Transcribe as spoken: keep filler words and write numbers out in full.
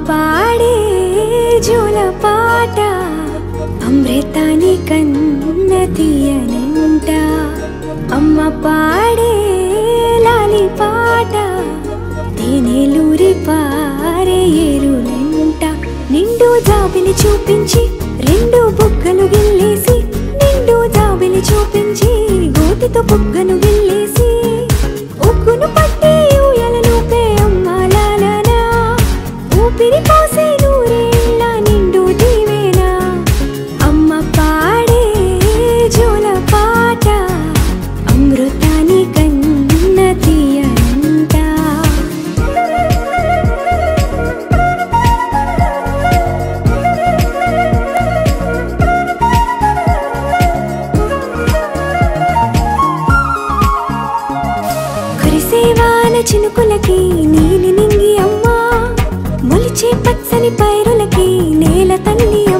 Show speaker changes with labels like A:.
A: పాడే జోల పాట అమృతాని కన్న తీయనంట అమ్మ పాడే లాలి పాట తేనెలూరి పారే ఏరులంట నిండు జాబిలి చూపించి రెండు బుగ్గలు గిల్లేసి నిండు జాబిలి చూపించి గోటితో బుగ్గను గిల్లేసి ఉగ్గును పట్టి ఊయలలోపే అమ్మ లాలనా ఊపిరి పోసే నూరేళ్ళ నిండు దీవేనా అమ్మ పాడే జోల పాట అమృతాని కన్న తీయనంట కురిసేవాన చినుకులకి నీలి నింగి అమ్మ మొలిచే పచ్చని పైరులకి నేల తల్లి